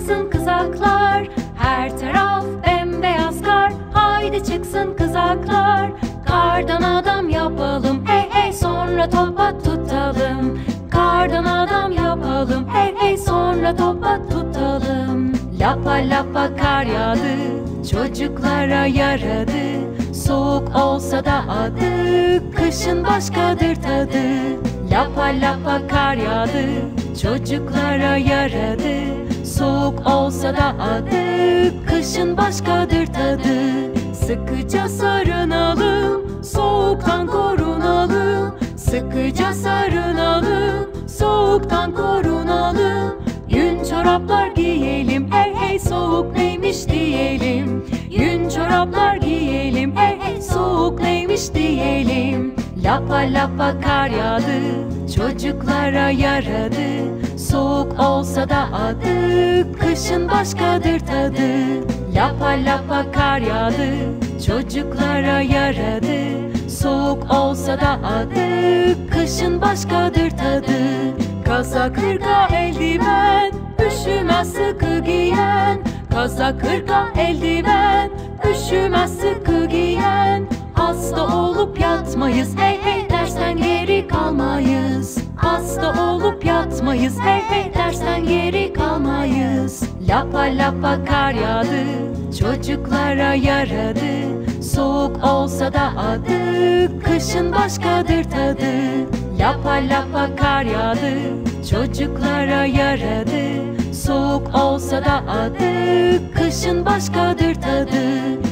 çıksın kızaklar. Her taraf bembeyaz kar. Haydi çıksın kızaklar. Kardan adam yapalım, hey hey, sonra topa tutalım. Kardan adam yapalım, hey hey, sonra topa tutalım. Lapa lapa kar yağdı, çocuklara yaradı. Soğuk olsa da adı, kışın başkadır tadı. Lapa lapa kar yağdı, çocuklara yaradı. Soğuk olsa da adı, kışın başkadır tadı. Sıkıca sarınalım, soğuktan korunalım. Sıkıca sarınalım, soğuktan korunalım. Yün çoraplar giyelim, hey hey, soğuk neymiş diyelim. Yün çoraplar giyelim, hey hey, soğuk neymiş diyelim. Lapa lapa kar yağdı, çocuklara yaradı. Soğuk olsa da adı, kışın başkadır tadı. Lapa lapa kar yağdı, çocuklara yaradı. Soğuk olsa da adı, kışın başkadır tadı. Kazak hırka eldiven, üşümez sıkı giyen. Kazak hırka eldiven, üşümez sıkı giyen. Hasta olup yatmayız, hey hey, dersten geri kalmayız. Hasta olup yatmayız, hey hey, dersten geri kalmayız. Lapa lapa kar yağdı, çocuklara yaradı. Soğuk olsa da adı, kışın başkadır tadı. Lapa lapa kar yağdı, çocuklara yaradı. Soğuk olsa da adı, kışın başkadır tadı.